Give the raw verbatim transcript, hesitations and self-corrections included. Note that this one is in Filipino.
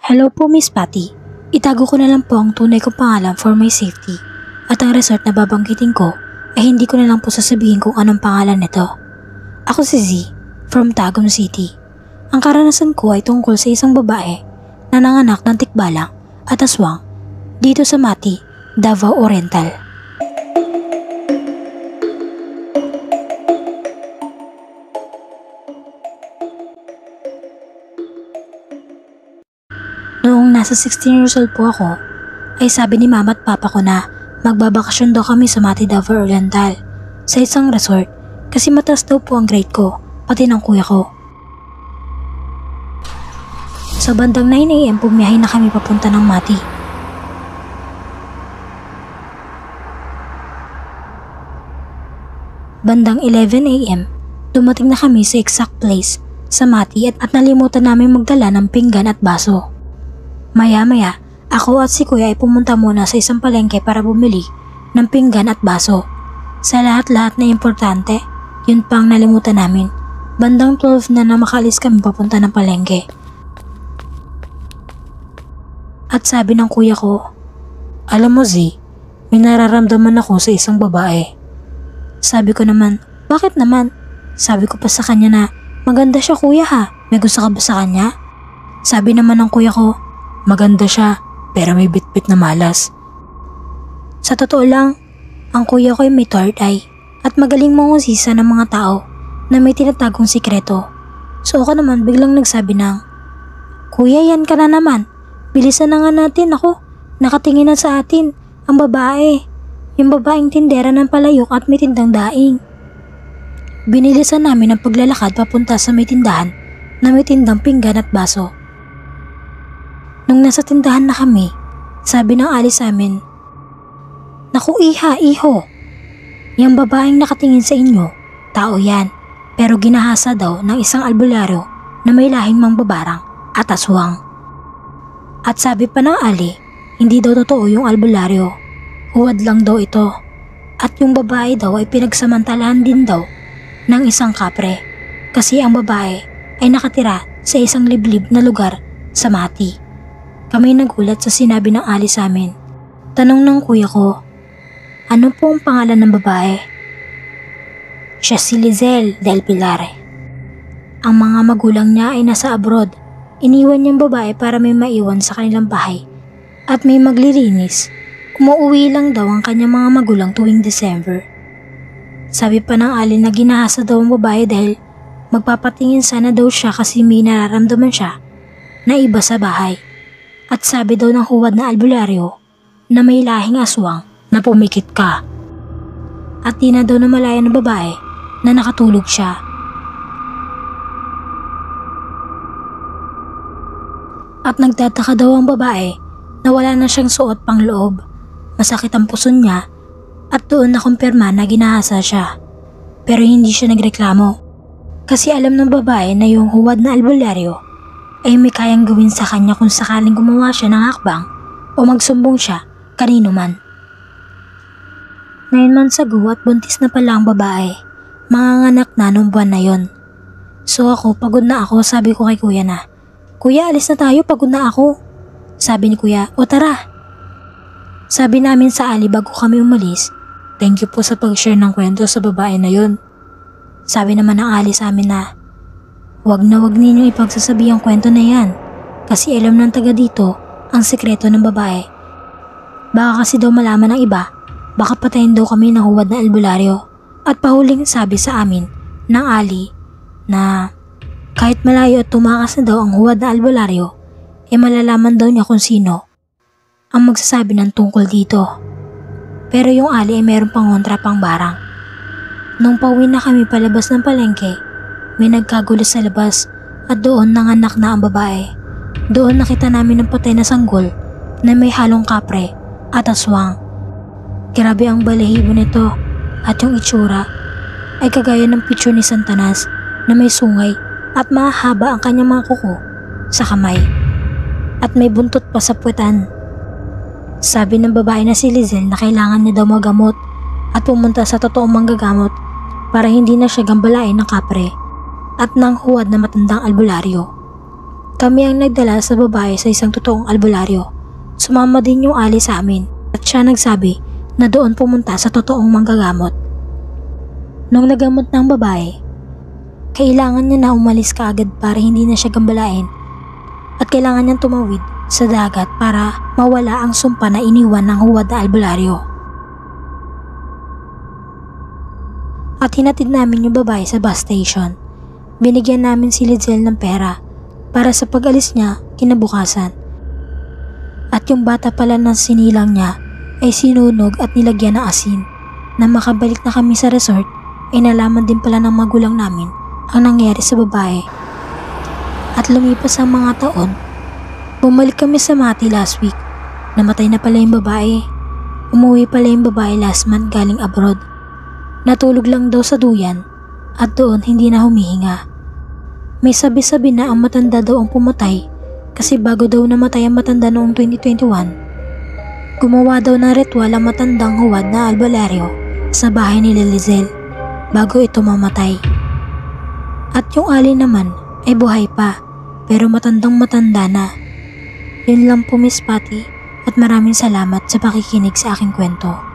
Hello po Miss Patty. Itago ko na lang po ang tunay kong pangalan for my safety. At ang resort na babanggitin ko ay hindi ko na lang po sasabihin kung anong pangalan nito. Ako si Z from Tagum City. Ang karanasan ko ay tungkol sa isang babae na nanganak ng tikbalang at aswang dito sa Mati, Davao Oriental. Noong nasa sixteen years old po ako, ay sabi ni mama at papa ko na magbabakasyon daw kami sa Mati, Davao Oriental sa isang resort kasi mataas daw po ang grade ko, pati ng kuya ko. Sa bandang nine a m pumiyahin na kami papunta ng Mati. Bandang eleven a m dumating na kami sa exact place sa Mati at, at nalimutan namin magdala ng pinggan at baso. Maya-maya, ako at si kuya ay pumunta muna sa isang palengke para bumili ng pinggan at baso. Sa lahat-lahat na importante, yun pang nalimutan namin. Bandang twelve na na makalis kami papunta ng palengke. At sabi ng kuya ko, "Alam mo Z, may nararamdaman ako sa isang babae." Sabi ko naman, "Bakit naman?" Sabi ko pa sa kanya na, "Maganda siya kuya ha, may gusto ka ba sa kanya?" Sabi naman ng kuya ko, "Maganda siya, pero may bitbit na malas." Sa totoo lang, ang kuya ko ay may third eye at magaling mangusisa ng mga tao na may tinatagong sikreto. So ako naman biglang nagsabi ng, "Kuya, yan ka na naman. Bilisan na nga natin ako. Nakatingin na sa atin ang babae. Yung babaeng tindera ng palayok at may tindang daing." Binilisan namin ang paglalakad papunta sa may tindahan na may tindang pinggan at baso. Nung nasa tindahan na kami, sabi ng ali sa amin, "Naku iha, iho, yung babaeng nakatingin sa inyo, tao yan, pero ginahasa daw ng isang albularyo na may lahing mangbabarang at aswang." At sabi pa ng ali, hindi daw totoo yung albularyo, huwad lang daw ito, at yung babae daw ay pinagsamantalahan din daw ng isang kapre, kasi ang babae ay nakatira sa isang liblib na lugar sa Mati. Kami nagulat sa sinabi ng ali sa amin. Tanong ng kuya ko, "Ano po ang pangalan ng babae?" "Siya si Lizelle del Pilar. Ang mga magulang niya ay nasa abroad. Iniwan niyang babae para may maiwan sa kanilang bahay at may maglilinis. Umuwi lang daw ang kanyang mga magulang tuwing December." Sabi pa ng ali na ginahasa daw ang babae dahil magpapatingin sana daw siya kasi may nararamdaman siya na iba sa bahay. At sabi daw ng huwad na albularyo na may lahing aswang na pumikit ka. At di na daw na malaya ng babae na nakatulog siya. At nagtataka daw ang babae na wala na siyang suot pang loob. Masakit ang puson niya at doon nakumpirma na ginahasa siya. Pero hindi siya nagreklamo kasi alam ng babae na yung huwad na albularyo ay may kayang gawin sa kanya kung sakaling gumawa siya ng hakbang o magsumbong siya kanino man. Nine months ago at buntis na pala ang babae, manganganak na nung buwan na yon. So ako, pagod na ako, sabi ko kay kuya na, "Kuya, alis na tayo, pagod na ako." Sabi ni kuya, "O tara." Sabi namin sa ali bago kami umalis, "Thank you po sa pag-share ng kwento sa babae na yon." Sabi naman ng ali sa amin na, "Wag na wag ninyong ipagsasabi ang kwento na yan kasi alam ng taga dito ang sekreto ng babae. Baka kasi daw malaman ng iba, baka patayin daw kami ng huwad na albularyo." At pahuling sabi sa amin ng ali na kahit malayo at tumakas na daw ang huwad na albularyo, eh malalaman daw niya kung sino ang magsasabi ng tungkol dito. Pero yung ali ay meron pang kontra pang barang. Nung pauwi na kami palabas ng palengke, may nagkagulo sa labas at doon nanganak na ang babae. Doon nakita namin ang patay na sanggol na may halong kapre at aswang. Grabe ang balahibo nito at yung itsura ay kagaya ng picture ni Santanas na may sungay at mahaba ang kanyang mga kuko sa kamay at may buntot pa sa puwetan. Sabi ng babae na si Lizelle na kailangan niya daw magamot at pumunta sa totoong manggagamot para hindi na siya gambalain ng kapre at ng huwad na matandang albularyo. Kami ang nagdala sa babae sa isang totoong albularyo. Sumama din yung Ali sa amin at siya nagsabi na doon pumunta sa totoong manggagamot. Nung nagamot ng babae, kailangan niya na umalis kaagad para hindi na siya gambalain at kailangan niyang tumawid sa dagat para mawala ang sumpa na iniwan ng huwad na albularyo. At hinatid namin yung babae sa bus station. Binigyan namin si Lizel ng pera para sa pag-alis niya kinabukasan. At yung bata pala na sinilang niya ay sinunog at nilagyan ng asin. Na makabalik na kami sa resort ay nalaman din pala ng magulang namin ang nangyari sa babae. At lumipas ang mga taon, bumalik kami sa Mati last week. Namatay na pala yung babae. Umuwi pala yung babae last month galing abroad. Natulog lang daw sa duyan at doon hindi na humihinga. May sabi-sabi na ang matanda daw ang pumatay kasi bago daw namatay ang matanda noong twenty twenty-one, gumawa daw ng ritual ang matandang huwad na albularyo sa bahay ni Lizel bago ito mamatay. At yung Ali naman ay buhay pa pero matandang matanda na. Yun lang po Miss Patty at maraming salamat sa pakikinig sa aking kwento.